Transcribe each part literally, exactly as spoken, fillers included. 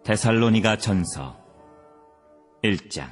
데살로니가 전서 일 장.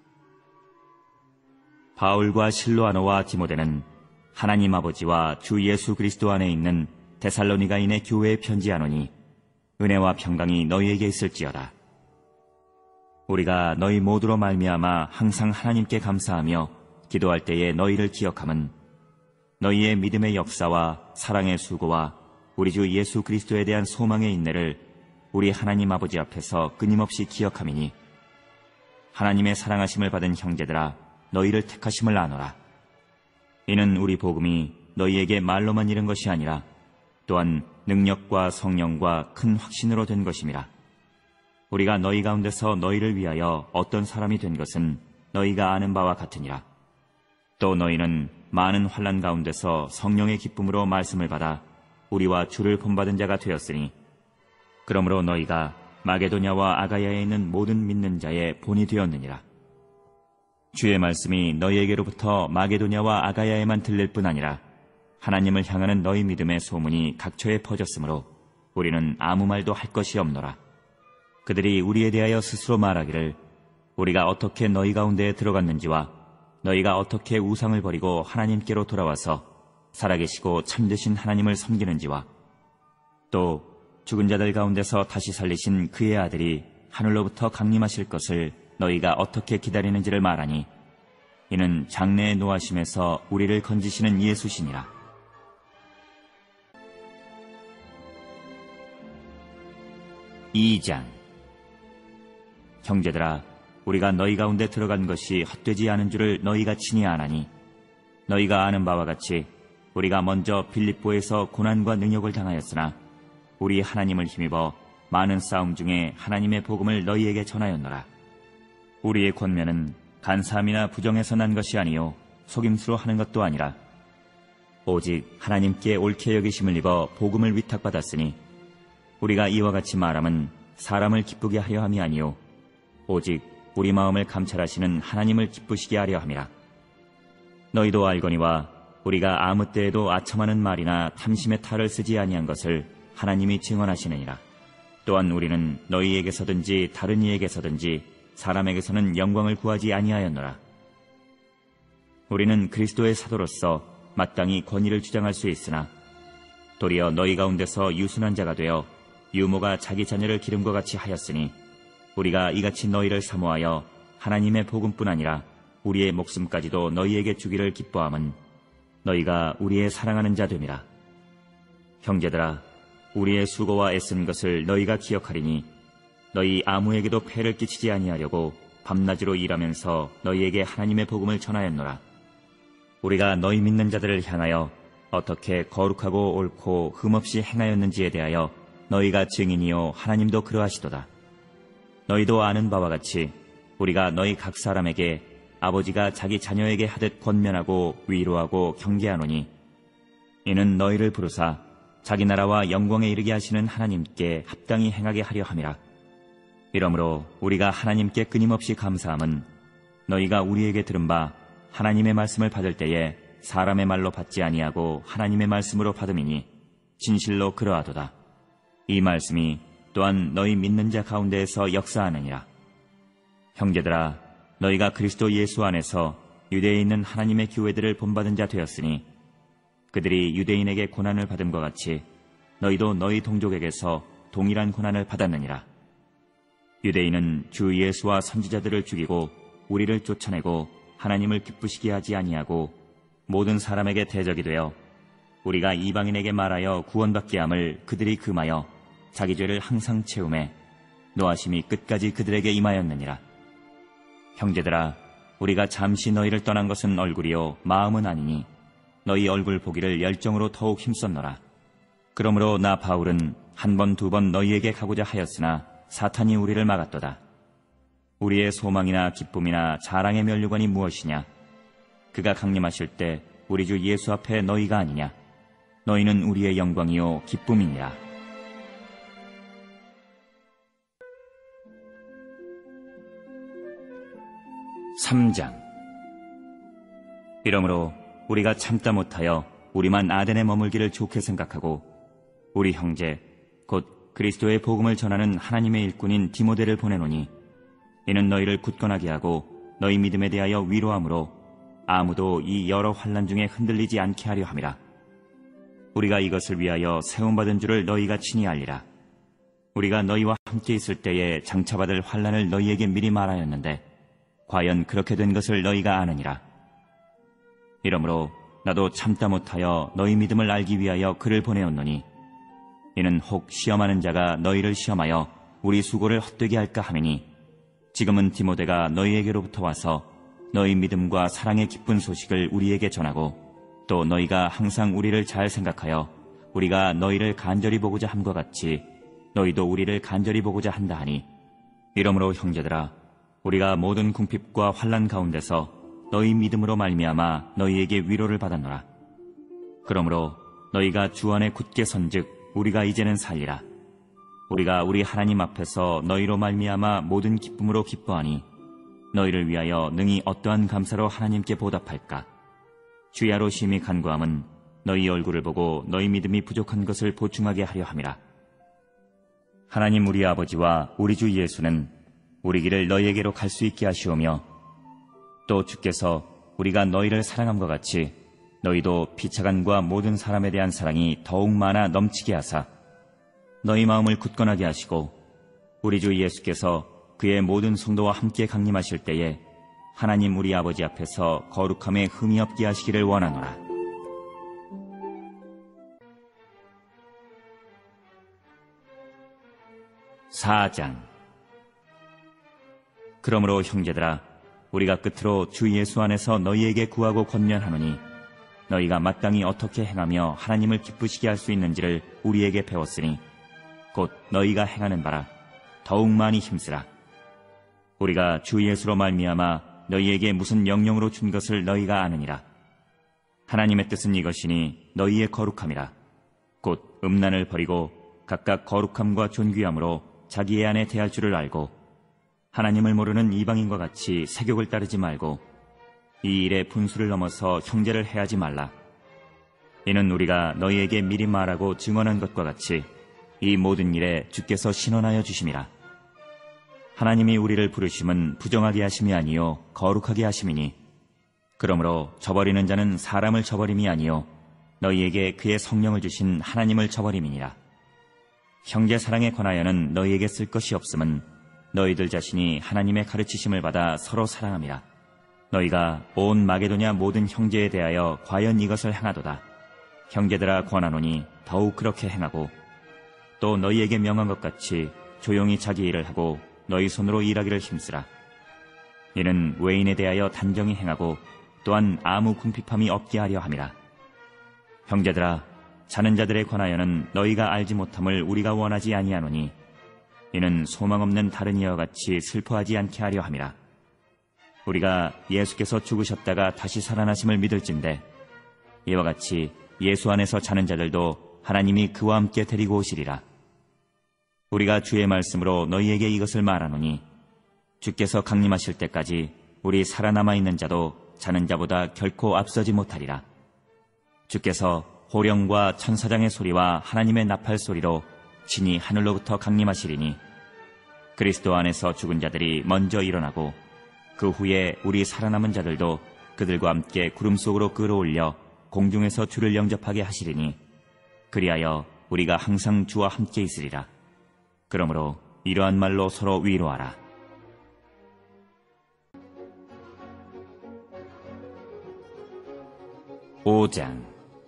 바울과 실로아노와 디모데는 하나님 아버지와 주 예수 그리스도 안에 있는 데살로니가인의 교회에 편지하노니 은혜와 평강이 너희에게 있을지어다. 우리가 너희 모두로 말미암아 항상 하나님께 감사하며 기도할 때에 너희를 기억함은 너희의 믿음의 역사와 사랑의 수고와 우리 주 예수 그리스도에 대한 소망의 인내를 우리 하나님 아버지 앞에서 끊임없이 기억함이니 하나님의 사랑하심을 받은 형제들아 너희를 택하심을 아노라. 이는 우리 복음이 너희에게 말로만 이른 것이 아니라 또한 능력과 성령과 큰 확신으로 된 것임이라. 우리가 너희 가운데서 너희를 위하여 어떤 사람이 된 것은 너희가 아는 바와 같으니라. 또 너희는 많은 환난 가운데서 성령의 기쁨으로 말씀을 받아 우리와 주를 본받은 자가 되었으니 그러므로 너희가 마게도냐와 아가야에 있는 모든 믿는 자의 본이 되었느니라. 주의 말씀이 너희에게로부터 마게도냐와 아가야에만 들릴 뿐 아니라 하나님을 향하는 너희 믿음의 소문이 각처에 퍼졌으므로 우리는 아무 말도 할 것이 없노라. 그들이 우리에 대하여 스스로 말하기를 우리가 어떻게 너희 가운데에 들어갔는지와 너희가 어떻게 우상을 버리고 하나님께로 돌아와서 살아계시고 참되신 하나님을 섬기는지와 또 죽은 자들 가운데서 다시 살리신 그의 아들이 하늘로부터 강림하실 것을 너희가 어떻게 기다리는지를 말하니 이는 장래의 노하심에서 우리를 건지시는 예수시니라. 이 장. 형제들아, 우리가 너희 가운데 들어간 것이 헛되지 않은 줄을 너희가 친히 아나니 너희가 아는 바와 같이 우리가 먼저 빌립보에서 고난과 능욕을 당하였으나 우리 하나님을 힘입어 많은 싸움 중에 하나님의 복음을 너희에게 전하였노라. 우리의 권면은 간사함이나 부정에서 난 것이 아니요 속임수로 하는 것도 아니라 오직 하나님께 옳게 여기심을 입어 복음을 위탁받았으니 우리가 이와 같이 말함은 사람을 기쁘게 하려 함이 아니요 오직 우리 마음을 감찰하시는 하나님을 기쁘시게 하려 함이라. 너희도 알거니와 우리가 아무 때에도 아첨하는 말이나 탐심의 탈을 쓰지 아니한 것을 하나님이 증언하시느니라. 또한 우리는 너희에게서든지 다른 이에게서든지 사람에게서는 영광을 구하지 아니하였노라. 우리는 그리스도의 사도로서 마땅히 권위를 주장할 수 있으나 도리어 너희 가운데서 유순한 자가 되어 유모가 자기 자녀를 기름과 같이 하였으니 우리가 이같이 너희를 사모하여 하나님의 복음뿐 아니라 우리의 목숨까지도 너희에게 주기를 기뻐함은 너희가 우리의 사랑하는 자 됨이라. 형제들아, 우리의 수고와 애쓴 것을 너희가 기억하리니 너희 아무에게도 폐를 끼치지 아니하려고 밤낮으로 일하면서 너희에게 하나님의 복음을 전하였노라. 우리가 너희 믿는 자들을 향하여 어떻게 거룩하고 옳고 흠없이 행하였는지에 대하여 너희가 증인이요 하나님도 그러하시도다. 너희도 아는 바와 같이 우리가 너희 각 사람에게 아버지가 자기 자녀에게 하듯 권면하고 위로하고 경계하노니 이는 너희를 부르사 자기 나라와 영광에 이르게 하시는 하나님께 합당히 행하게 하려 함이라. 이러므로 우리가 하나님께 끊임없이 감사함은 너희가 우리에게 들은 바 하나님의 말씀을 받을 때에 사람의 말로 받지 아니하고 하나님의 말씀으로 받음이니 진실로 그러하도다. 이 말씀이 또한 너희 믿는 자 가운데에서 역사하느니라. 형제들아, 너희가 그리스도 예수 안에서 유대에 있는 하나님의 교회들을 본받은 자 되었으니 그들이 유대인에게 고난을 받음과 같이 너희도 너희 동족에게서 동일한 고난을 받았느니라. 유대인은 주 예수와 선지자들을 죽이고 우리를 쫓아내고 하나님을 기쁘시게 하지 아니하고 모든 사람에게 대적이 되어 우리가 이방인에게 말하여 구원받게 함을 그들이 금하여 자기 죄를 항상 채우매 노하심이 끝까지 그들에게 임하였느니라. 형제들아, 우리가 잠시 너희를 떠난 것은 얼굴이요 마음은 아니니 너희 얼굴 보기를 열정으로 더욱 힘썼노라. 그러므로 나 바울은 한 번 두 번 너희에게 가고자 하였으나 사탄이 우리를 막았도다. 우리의 소망이나 기쁨이나 자랑의 면류관이 무엇이냐? 그가 강림하실 때 우리 주 예수 앞에 너희가 아니냐? 너희는 우리의 영광이요 기쁨이니라. 삼 장. 이러므로 우리가 참다 못하여 우리만 아덴에 머물기를 좋게 생각하고 우리 형제 곧 그리스도의 복음을 전하는 하나님의 일꾼인 디모데를 보내노니 이는 너희를 굳건하게 하고 너희 믿음에 대하여 위로함으로 아무도 이 여러 환난 중에 흔들리지 않게 하려 함이라. 우리가 이것을 위하여 세움받은 줄을 너희가 친히 알리라. 우리가 너희와 함께 있을 때에 장차받을 환난을 너희에게 미리 말하였는데 과연 그렇게 된 것을 너희가 아느니라. 이러므로 나도 참다 못하여 너희 믿음을 알기 위하여 그를 보내었노니 이는 혹 시험하는 자가 너희를 시험하여 우리 수고를 헛되게 할까 하매니 지금은 디모데가 너희에게로부터 와서 너희 믿음과 사랑의 기쁜 소식을 우리에게 전하고 또 너희가 항상 우리를 잘 생각하여 우리가 너희를 간절히 보고자 함과 같이 너희도 우리를 간절히 보고자 한다 하니 이러므로 형제들아 우리가 모든 궁핍과 환난 가운데서 너희 믿음으로 말미암아 너희에게 위로를 받았노라. 그러므로 너희가 주 안에 굳게 선즉 우리가 이제는 살리라. 우리가 우리 하나님 앞에서 너희로 말미암아 모든 기쁨으로 기뻐하니 너희를 위하여 능히 어떠한 감사로 하나님께 보답할까. 주야로 심히 간구함은 너희 얼굴을 보고 너희 믿음이 부족한 것을 보충하게 하려 함이라. 하나님 우리 아버지와 우리 주 예수는 우리 길을 너희에게로 갈 수 있게 하시오며 또 주께서 우리가 너희를 사랑함과 같이 너희도 피차간과 모든 사람에 대한 사랑이 더욱 많아 넘치게 하사 너희 마음을 굳건하게 하시고 우리 주 예수께서 그의 모든 성도와 함께 강림하실 때에 하나님 우리 아버지 앞에서 거룩함에 흠이 없게 하시기를 원하노라. 사 장. 그러므로 형제들아 우리가 끝으로 주 예수 안에서 너희에게 구하고 권면하노니 너희가 마땅히 어떻게 행하며 하나님을 기쁘시게 할 수 있는지를 우리에게 배웠으니 곧 너희가 행하는 바라 더욱 많이 힘쓰라. 우리가 주 예수로 말미암아 너희에게 무슨 명령으로 준 것을 너희가 아느니라. 하나님의 뜻은 이것이니 너희의 거룩함이라. 곧 음란을 버리고 각각 거룩함과 존귀함으로 자기의 안에 대할 줄을 알고 하나님을 모르는 이방인과 같이 세욕을 따르지 말고 이 일에 분수를 넘어서 형제를 해하지 말라. 이는 우리가 너희에게 미리 말하고 증언한 것과 같이 이 모든 일에 주께서 신원하여 주심이라. 하나님이 우리를 부르심은 부정하게 하심이 아니요 거룩하게 하심이니 그러므로 저버리는 자는 사람을 저버림이 아니요 너희에게 그의 성령을 주신 하나님을 저버림이니라. 형제 사랑에 관하여는 너희에게 쓸 것이 없음은 너희들 자신이 하나님의 가르치심을 받아 서로 사랑함이라. 너희가 온 마게도냐 모든 형제에 대하여 과연 이것을 행하도다. 형제들아 권하노니 더욱 그렇게 행하고 또 너희에게 명한 것 같이 조용히 자기 일을 하고 너희 손으로 일하기를 힘쓰라. 이는 외인에 대하여 단정히 행하고 또한 아무 궁핍함이 없게 하려 함이라. 형제들아 자는 자들에 관하여는 너희가 알지 못함을 우리가 원하지 아니하노니 이는 소망 없는 다른 이와 같이 슬퍼하지 않게 하려 함이라. 우리가 예수께서 죽으셨다가 다시 살아나심을 믿을진대 이와 같이 예수 안에서 자는 자들도 하나님이 그와 함께 데리고 오시리라. 우리가 주의 말씀으로 너희에게 이것을 말하노니 주께서 강림하실 때까지 우리 살아남아 있는 자도 자는 자보다 결코 앞서지 못하리라. 주께서 호령과 천사장의 소리와 하나님의 나팔 소리로 친히 하늘로부터 강림하시리니 그리스도 안에서 죽은 자들이 먼저 일어나고 그 후에 우리 살아남은 자들도 그들과 함께 구름 속으로 끌어올려 공중에서 주를 영접하게 하시리니 그리하여 우리가 항상 주와 함께 있으리라. 그러므로 이러한 말로 서로 위로하라. 오 장.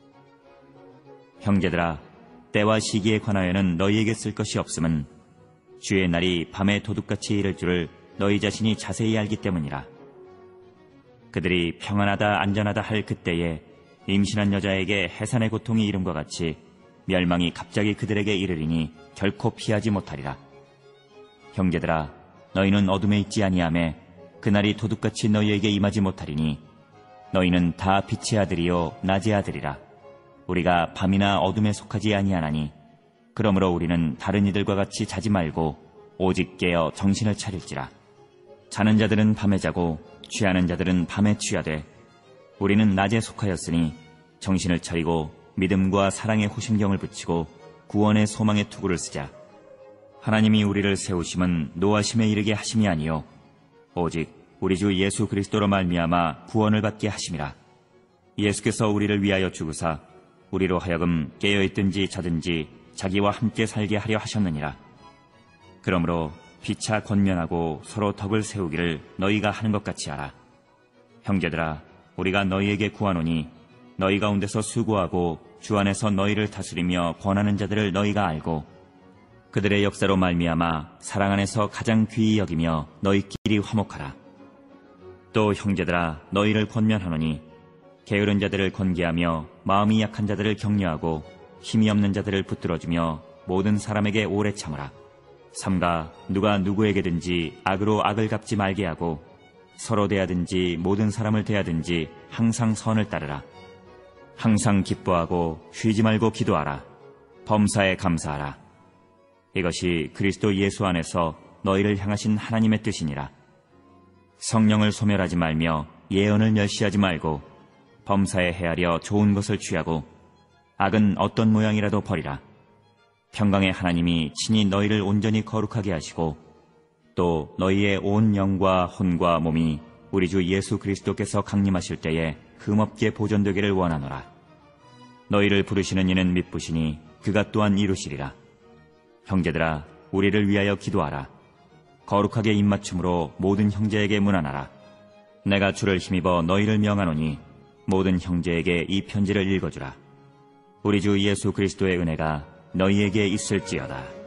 형제들아 때와 시기에 관하여는 너희에게 쓸 것이 없음은 주의 날이 밤에 도둑같이 이를 줄을 너희 자신이 자세히 알기 때문이라. 그들이 평안하다 안전하다 할 그때에 임신한 여자에게 해산의 고통이 이름과 같이 멸망이 갑자기 그들에게 이르리니 결코 피하지 못하리라. 형제들아 너희는 어둠에 있지 아니하매 그날이 도둑같이 너희에게 임하지 못하리니 너희는 다 빛의 아들이요 낮의 아들이라. 우리가 밤이나 어둠에 속하지 아니하나니 그러므로 우리는 다른 이들과 같이 자지 말고 오직 깨어 정신을 차릴지라. 자는 자들은 밤에 자고 취하는 자들은 밤에 취하되 우리는 낮에 속하였으니 정신을 차리고 믿음과 사랑의 호심경을 붙이고 구원의 소망의 투구를 쓰자. 하나님이 우리를 세우심은 노하심에 이르게 하심이 아니요 오직 우리 주 예수 그리스도로 말미암아 구원을 받게 하심이라. 예수께서 우리를 위하여 죽으사 우리로 하여금 깨어있든지 자든지 자기와 함께 살게 하려 하셨느니라. 그러므로 피차 권면하고 서로 덕을 세우기를 너희가 하는 것 같이 하라. 형제들아, 우리가 너희에게 구하노니 너희 가운데서 수고하고 주 안에서 너희를 다스리며 권하는 자들을 너희가 알고 그들의 역사로 말미암아 사랑 안에서 가장 귀히 여기며 너희끼리 화목하라. 또 형제들아, 너희를 권면하노니 게으른 자들을 권계하며 마음이 약한 자들을 격려하고 힘이 없는 자들을 붙들어주며 모든 사람에게 오래 참으라. 삼가 누가 누구에게든지 악으로 악을 갚지 말게 하고 서로 대하든지 모든 사람을 대하든지 항상 선을 따르라. 항상 기뻐하고 쉬지 말고 기도하라. 범사에 감사하라. 이것이 그리스도 예수 안에서 너희를 향하신 하나님의 뜻이니라. 성령을 소멸하지 말며 예언을 멸시하지 말고 범사에 헤아려 좋은 것을 취하고 악은 어떤 모양이라도 버리라. 평강의 하나님이 친히 너희를 온전히 거룩하게 하시고 또 너희의 온 영과 혼과 몸이 우리 주 예수 그리스도께서 강림하실 때에 흠없게 보존되기를 원하노라. 너희를 부르시는 이는 미쁘시니 그가 또한 이루시리라. 형제들아, 우리를 위하여 기도하라. 거룩하게 입맞춤으로 모든 형제에게 문안하라. 내가 주를 힘입어 너희를 명하노니 모든 형제에게 이 편지를 읽어주라. 우리 주 예수 그리스도의 은혜가 너희에게 있을지어다.